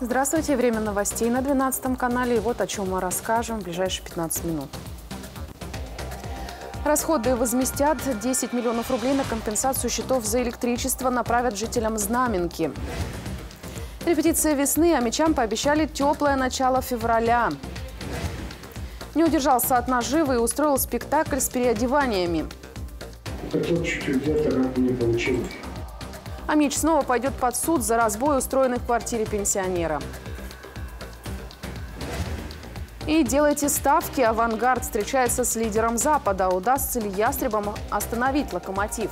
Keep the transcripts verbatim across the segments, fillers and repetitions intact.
Здравствуйте. Время новостей на двенадцатом канале. И вот о чем мы расскажем в ближайшие пятнадцать минут. Расходы возместят. десять миллионов рублей на компенсацию счетов за электричество направят жителям Знаменки. Репетиция весны, а мечам пообещали теплое начало февраля. Не удержался от наживы и устроил спектакль с переодеваниями. Хотел чуть-чуть где-то, как не получилось. А Мич снова пойдет под суд за разбой, устроенный в квартире пенсионера. И делайте ставки. «Авангард» встречается с лидером Запада. Удастся ли ястребам остановить «Локомотив»?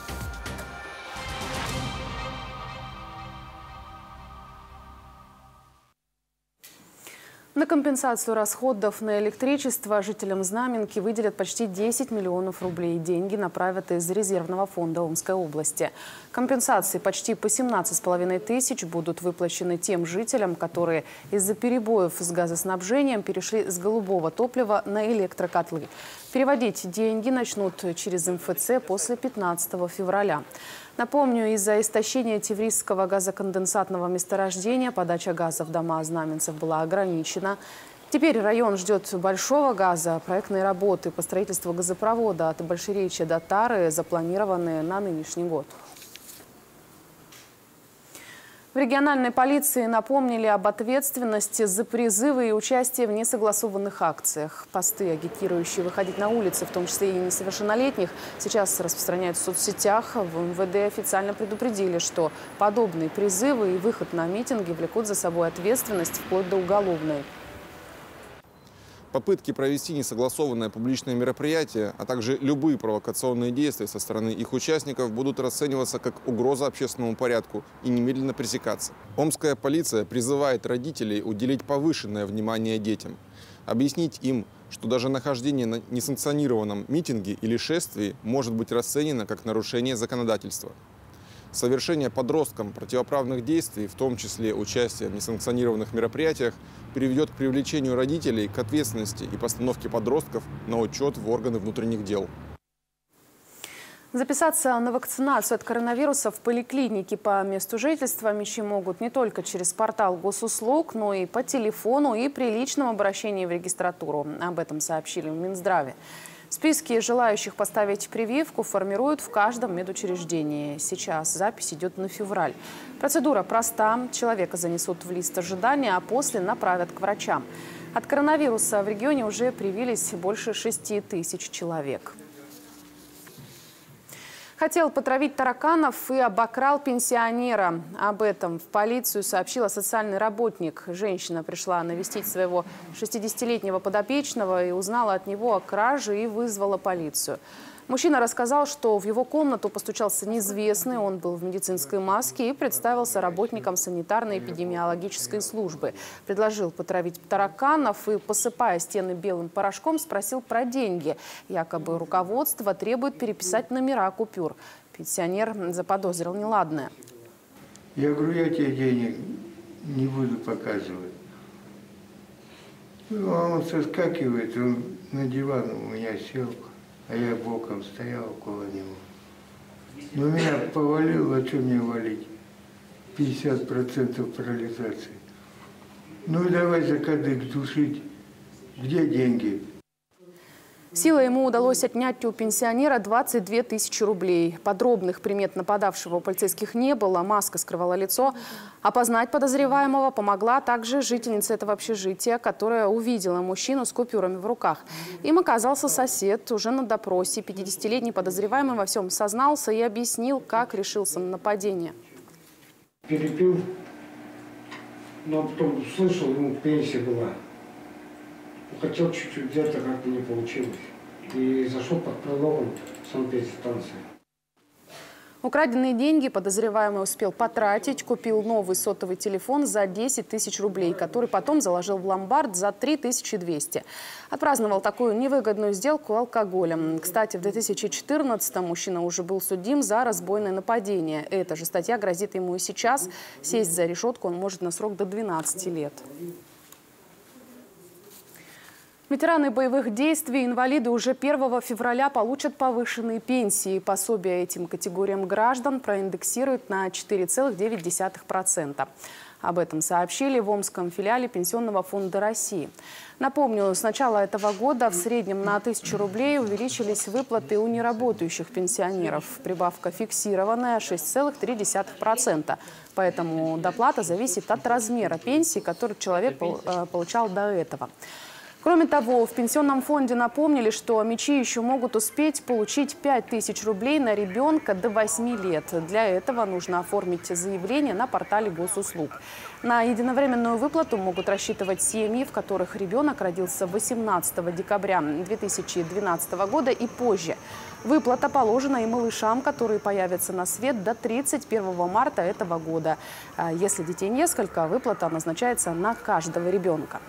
На компенсацию расходов на электричество жителям Знаменки выделят почти десять миллионов рублей. Деньги направят из резервного фонда Омской области. Компенсации почти по семнадцать с половиной тысяч будут выплачены тем жителям, которые из-за перебоев с газоснабжением перешли с голубого топлива на электрокотлы. Переводить деньги начнут через эм эф цэ после пятнадцатого февраля. Напомню, из-за истощения Тиврисского газоконденсатного месторождения подача газа в дома знаменцев была ограничена. Теперь район ждет большого газа. Проектные работы по строительству газопровода от Большеречья до Тары запланированы на нынешний год. В региональной полиции напомнили об ответственности за призывы и участие в несогласованных акциях. Посты, агитирующие выходить на улицы, в том числе и несовершеннолетних, сейчас распространяют в соцсетях. В эм вэ дэ официально предупредили, что подобные призывы и выход на митинги влекут за собой ответственность вплоть до уголовной. Попытки провести несогласованное публичное мероприятие, а также любые провокационные действия со стороны их участников будут расцениваться как угроза общественному порядку и немедленно пресекаться. Омская полиция призывает родителей уделить повышенное внимание детям, объяснить им, что даже нахождение на несанкционированном митинге или шествии может быть расценено как нарушение законодательства. Совершение подросткам противоправных действий, в том числе участие в несанкционированных мероприятиях, приведет к привлечению родителей к ответственности и постановке подростков на учет в органы внутренних дел. Записаться на вакцинацию от коронавируса в поликлинике по месту жительства мечи могут не только через портал госуслуг, но и по телефону и при личном обращении в регистратуру. Об этом сообщили в Минздраве. Списки желающих поставить прививку формируют в каждом медучреждении. Сейчас запись идет на февраль. Процедура проста. Человека занесут в лист ожидания, а после направят к врачам. От коронавируса в регионе уже привились больше шести тысяч человек. Хотел потравить тараканов и обокрал пенсионера. Об этом в полицию сообщила социальный работник. Женщина пришла навестить своего шестидесятилетнего подопечного и узнала от него о краже и вызвала полицию. Мужчина рассказал, что в его комнату постучался неизвестный. Он был в медицинской маске и представился работником санитарно-эпидемиологической службы. Предложил потравить тараканов и, посыпая стены белым порошком, спросил про деньги. Якобы руководство требует переписать номера купюр. Пенсионер заподозрил неладное. Я говорю, я тебе денег не буду показывать. Ну, а он соскакивает, он на диван у меня сел. А я боком стоял около него. Но меня повалило, а что мне валить? пятьдесят процентов парализации. Ну и давай за кадык душить. Где деньги? Силой ему удалось отнять у пенсионера двадцать две тысячи рублей. Подробных примет нападавшего у полицейских не было, маска скрывала лицо. Опознать подозреваемого помогла также жительница этого общежития, которая увидела мужчину с купюрами в руках. Им оказался сосед. Уже на допросе пятидесятилетний подозреваемый во всем сознался и объяснил, как решился на нападение. Перепил, но потом слышал, ему пенсия была. Хотел чуть-чуть где-то, как-то не получилось. И зашел под прологом в санэпидстанцию. Украденные деньги подозреваемый успел потратить, купил новый сотовый телефон за десять тысяч рублей, который потом заложил в ломбард за три тысячи двести. Отпраздновал такую невыгодную сделку алкоголем. Кстати, в две тысячи четырнадцатом мужчина уже был судим за разбойное нападение. Эта же статья грозит ему и сейчас. Сесть за решетку он может на срок до двенадцати лет. Ветераны боевых действий и инвалиды уже первого февраля получат повышенные пенсии. Пособия этим категориям граждан проиндексируют на четыре целых девять десятых процента. Об этом сообщили в Омском филиале Пенсионного фонда России. Напомню, с начала этого года в среднем на тысячу рублей увеличились выплаты у неработающих пенсионеров. Прибавка фиксированная – шесть целых три десятых процента. Поэтому доплата зависит от размера пенсии, который человек получал до этого. Кроме того, в Пенсионном фонде напомнили, что МИЧи еще могут успеть получить пять тысяч рублей на ребенка до восьми лет. Для этого нужно оформить заявление на портале госуслуг. На единовременную выплату могут рассчитывать семьи, в которых ребенок родился восемнадцатого декабря две тысячи двенадцатого года и позже. Выплата положена и малышам, которые появятся на свет до тридцать первого марта этого года. Если детей несколько, выплата назначается на каждого ребенка.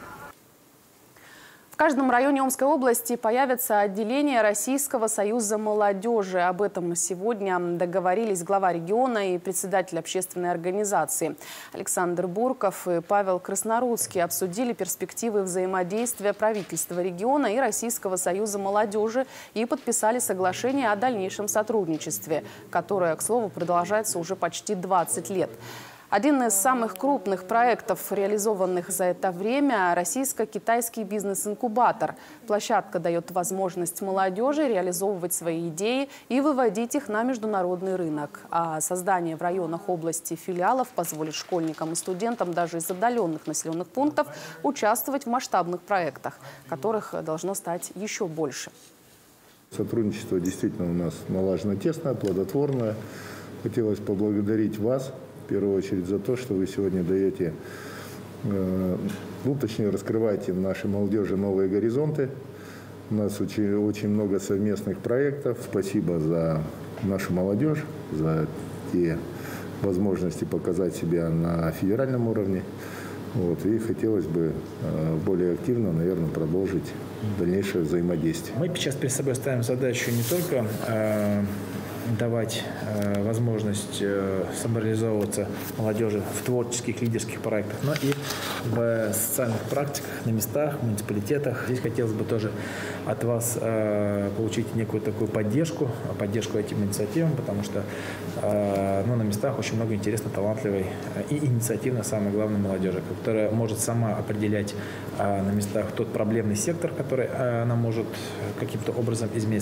В каждом районе Омской области появятся отделения Российского союза молодежи. Об этом сегодня договорились глава региона и председатель общественной организации. Александр Бурков и Павел Краснорудский обсудили перспективы взаимодействия правительства региона и Российского союза молодежи и подписали соглашение о дальнейшем сотрудничестве, которое, к слову, продолжается уже почти двадцать лет. Один из самых крупных проектов, реализованных за это время – российско-китайский бизнес-инкубатор. Площадка дает возможность молодежи реализовывать свои идеи и выводить их на международный рынок. А создание в районах области филиалов позволит школьникам и студентам даже из отдаленных населенных пунктов участвовать в масштабных проектах, которых должно стать еще больше. Сотрудничество действительно у нас налажено тесное, плодотворное. Хотелось поблагодарить вас, в первую очередь, за то, что вы сегодня даете, э, ну, точнее, раскрываете нашей молодежи новые горизонты. У нас очень, очень много совместных проектов. Спасибо за нашу молодежь, за те возможности показать себя на федеральном уровне. Вот, и хотелось бы э, более активно, наверное, продолжить дальнейшее взаимодействие. Мы сейчас перед собой ставим задачу не только э, давать э, возможность э, самореализовываться молодежи в творческих лидерских проектах, но и в социальных практиках, на местах, в муниципалитетах. Здесь хотелось бы тоже от вас э, получить некую такую поддержку, поддержку этим инициативам, потому что э, ну, на местах очень много интересной, талантливой и инициативной, самое главное, молодежи, которая может сама определять э, на местах тот проблемный сектор, который э, она может каким-то образом изменить.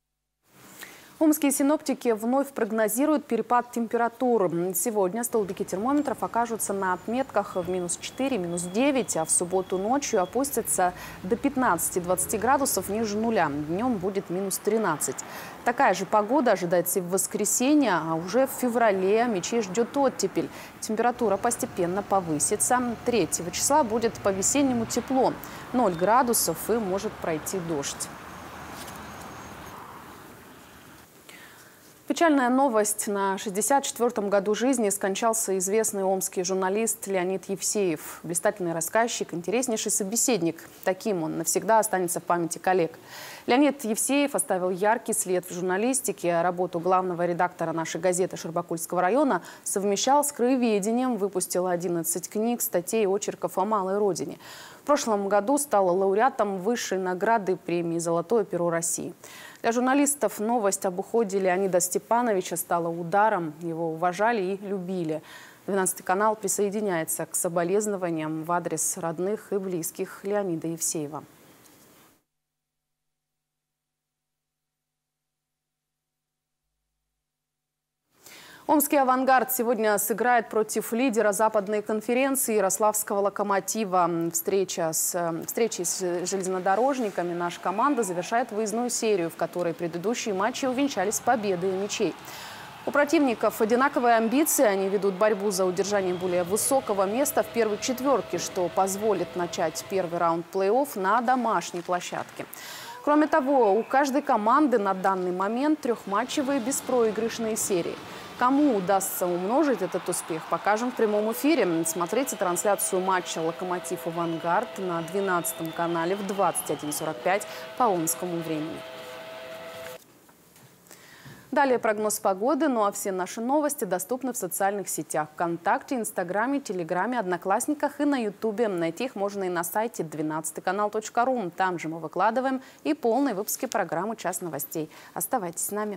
Омские синоптики вновь прогнозируют перепад температур. Сегодня столбики термометров окажутся на отметках в минус четыре, минус девять, а в субботу ночью опустятся до пятнадцати-двадцати градусов ниже нуля. Днем будет минус тринадцать. Такая же погода ожидается и в воскресенье, а уже в феврале МИЧей ждет оттепель. Температура постепенно повысится. третьего числа будет по-весеннему тепло. ноль градусов и может пройти дождь. Печальная новость. На шестьдесят четвёртом году жизни скончался известный омский журналист Леонид Евсеев. Блистательный рассказчик, интереснейший собеседник. Таким он навсегда останется в памяти коллег. Леонид Евсеев оставил яркий след в журналистике. Работу главного редактора нашей газеты Шарбакульского района совмещал с краеведением, выпустил одиннадцать книг, статей и очерков о малой родине. В прошлом году стал лауреатом высшей награды премии «Золотое перо России». Для журналистов новость об уходе Леонида Степановича стала ударом. Его уважали и любили. двенадцатый канал присоединяется к соболезнованиям в адрес родных и близких Леонида Евсеева. Омский «Авангард» сегодня сыграет против лидера западной конференции Ярославского «Локомотива». Встреча с, встречи с железнодорожниками наша команда завершает выездную серию, в которой предыдущие матчи увенчались победой МИЧей. У противников одинаковые амбиции. Они ведут борьбу за удержание более высокого места в первой четверке, что позволит начать первый раунд плей-офф на домашней площадке. Кроме того, у каждой команды на данный момент трехматчевые беспроигрышные серии. Кому удастся умножить этот успех, покажем в прямом эфире. Смотрите трансляцию матча «Локомотив-Авангард» на двенадцатом канале в двадцать один сорок пять по омскому времени. Далее прогноз погоды, ну а все наши новости доступны в социальных сетях ВКонтакте, Инстаграме, Телеграме, Одноклассниках и на Ютубе. Найти их можно и на сайте двенадцатый канал точка ру. Там же мы выкладываем и полные выпуски программы «Час новостей». Оставайтесь с нами.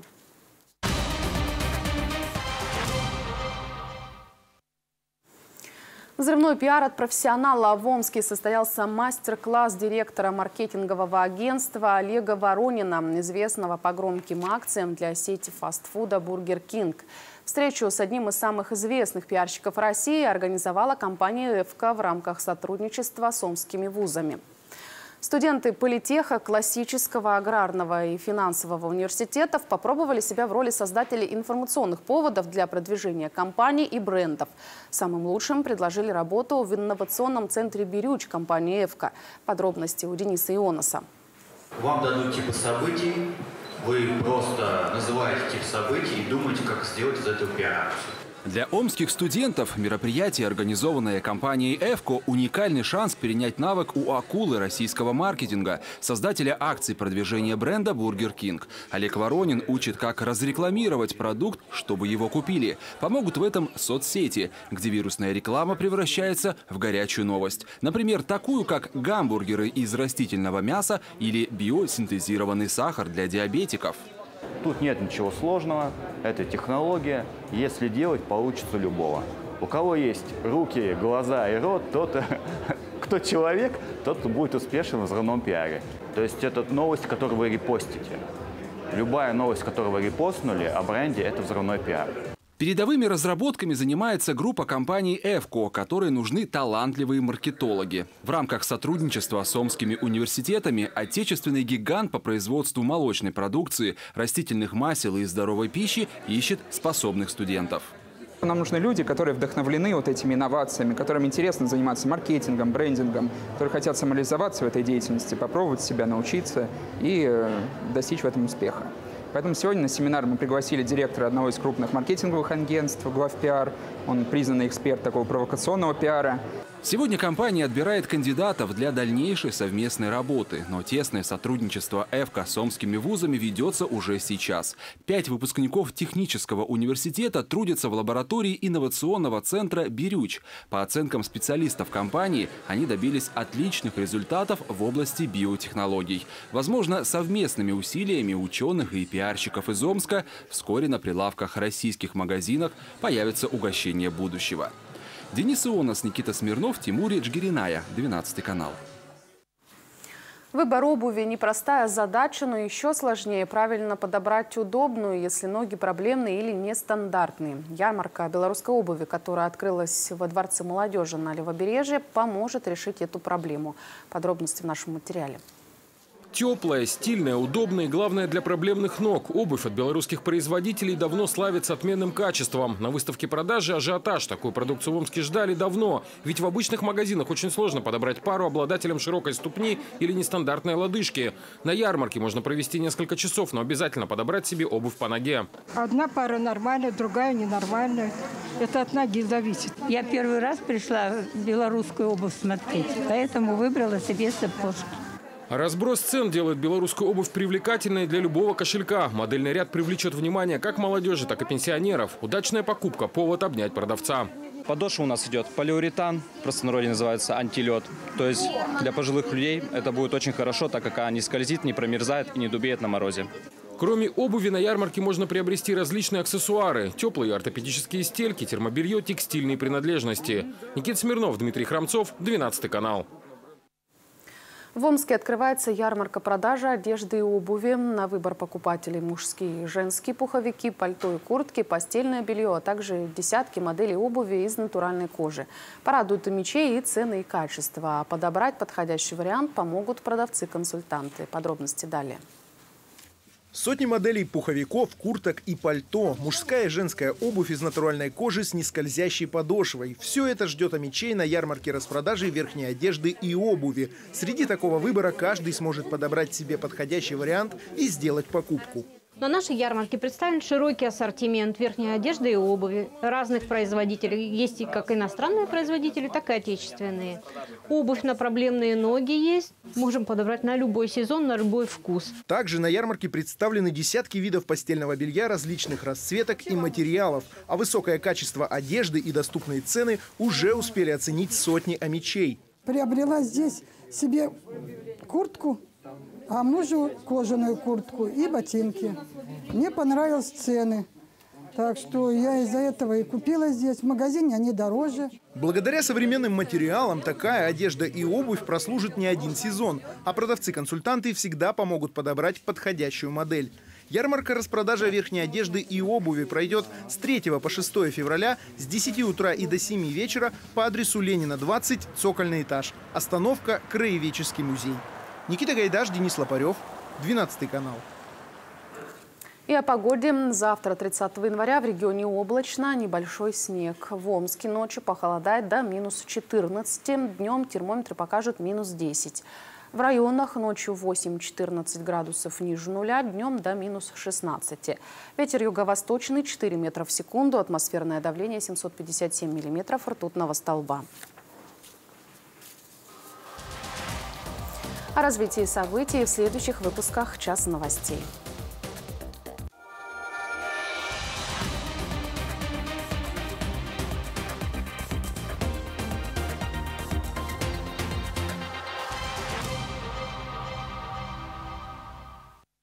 Взрывной пиар от профессионала. В Омске состоялся мастер-класс директора маркетингового агентства Олега Воронина, известного по громким акциям для сети фастфуда «Бургер Кинг». Встречу с одним из самых известных пиарщиков России организовала компания «Эвка» в рамках сотрудничества с омскими вузами. Студенты политеха, классического, аграрного и финансового университетов попробовали себя в роли создателей информационных поводов для продвижения компаний и брендов. Самым лучшим предложили работу в инновационном центре «Бирюч» компании «Эвка». Подробности у Дениса Ионаса. Вам дадут типы событий, вы просто называете тип событий и думаете, как сделать из этого пиар-акцию. Для омских студентов мероприятие, организованное компанией «Эвко», уникальный шанс перенять навык у акулы российского маркетинга, создателя акций продвижения бренда «Бургер Кинг». Олег Воронин учит, как разрекламировать продукт, чтобы его купили. Помогут в этом соцсети, где вирусная реклама превращается в горячую новость. Например, такую, как гамбургеры из растительного мяса или биосинтезированный сахар для диабетиков. Тут нет ничего сложного, это технология. Если делать, получится любого. У кого есть руки, глаза и рот, тот, кто человек, тот будет успешен в взрывном пиаре. То есть это новость, которую вы репостите. Любая новость, которую вы репостнули о бренде, это взрывной пиар. Передовыми разработками занимается группа компаний «Эвко», которой нужны талантливые маркетологи. В рамках сотрудничества с омскими университетами отечественный гигант по производству молочной продукции, растительных масел и здоровой пищи ищет способных студентов. Нам нужны люди, которые вдохновлены вот этими инновациями, которым интересно заниматься маркетингом, брендингом, которые хотят самореализоваться в этой деятельности, попробовать себя, научиться и э, достичь в этом успеха. Поэтому сегодня на семинар мы пригласили директора одного из крупных маркетинговых агентств, главпиар. Он признанный эксперт такого провокационного пиара. Сегодня компания отбирает кандидатов для дальнейшей совместной работы. Но тесное сотрудничество «Эвка» с омскими вузами ведется уже сейчас. Пять выпускников технического университета трудятся в лаборатории инновационного центра «Бирюч». По оценкам специалистов компании, они добились отличных результатов в области биотехнологий. Возможно, совместными усилиями ученых и пиарщиков из Омска вскоре на прилавках российских магазинов появится угощение будущего. Денис Ионас, Никита Смирнов, Тимур Джгириная, двенадцатый канал. Выбор обуви – непростая задача, но еще сложнее правильно подобрать удобную, если ноги проблемные или нестандартные. Ярмарка белорусской обуви, которая открылась во Дворце молодежи на Левобережье, поможет решить эту проблему. Подробности в нашем материале. Теплая, стильная, удобная и, главное, для проблемных ног. Обувь от белорусских производителей давно славится отменным качеством. На выставке продажи ажиотаж. Такую продукцию в Омске ждали давно. Ведь в обычных магазинах очень сложно подобрать пару обладателям широкой ступни или нестандартной лодыжки. На ярмарке можно провести несколько часов, но обязательно подобрать себе обувь по ноге. Одна пара нормальная, другая ненормальная. Это от ноги зависит. Я первый раз пришла белорусскую обувь смотреть, поэтому выбрала себе сапожки. Разброс цен делает белорусскую обувь привлекательной для любого кошелька. Модельный ряд привлечет внимание как молодежи, так и пенсионеров. Удачная покупка – повод обнять продавца. Подошва у нас идет полиуретан, в простонародье называется антилед. То есть для пожилых людей это будет очень хорошо, так как она не скользит, не промерзает и не дубеет на морозе. Кроме обуви на ярмарке можно приобрести различные аксессуары. Теплые ортопедические стельки, термобелье, текстильные принадлежности. Никита Смирнов, Дмитрий Храмцов, двенадцатый канал. В Омске открывается ярмарка продажи одежды и обуви. На выбор покупателей мужские и женские пуховики, пальто и куртки, постельное белье, а также десятки моделей обуви из натуральной кожи. Порадуют и мечей, и цены, и качество. А подобрать подходящий вариант помогут продавцы-консультанты. Подробности далее. Сотни моделей пуховиков, курток и пальто. Мужская и женская обувь из натуральной кожи с нескользящей подошвой. Все это ждет омичей на ярмарке распродажи верхней одежды и обуви. Среди такого выбора каждый сможет подобрать себе подходящий вариант и сделать покупку. На нашей ярмарке представлен широкий ассортимент верхней одежды и обуви разных производителей. Есть и как иностранные производители, так и отечественные. Обувь на проблемные ноги есть. Можем подобрать на любой сезон, на любой вкус. Также на ярмарке представлены десятки видов постельного белья различных расцветок и материалов. А высокое качество одежды и доступные цены уже успели оценить сотни омичей. Приобрела здесь себе куртку, а мужу кожаную куртку и ботинки. Мне понравились цены. Так что я из-за этого и купила здесь. В магазине они дороже. Благодаря современным материалам такая одежда и обувь прослужит не один сезон, а продавцы-консультанты всегда помогут подобрать подходящую модель. Ярмарка распродажи верхней одежды и обуви пройдет с третьего по шестое февраля с десяти утра и до семи вечера по адресу Ленина, двадцать, цокольный этаж. Остановка Краеведческий музей. Никита Гайдаш, Денис Лопарев, двенадцатый канал. И о погоде. Завтра, тридцатого января, в регионе облачно, небольшой снег. В Омске ночью похолодает до минус четырнадцати, днем термометры покажут минус десять. В районах ночью восемь-четырнадцать градусов ниже нуля, днем до минус шестнадцати. Ветер юго-восточный четыре метра в секунду, атмосферное давление семьсот пятьдесят семь миллиметров ртутного столба. О развитии событий в следующих выпусках «Час новостей».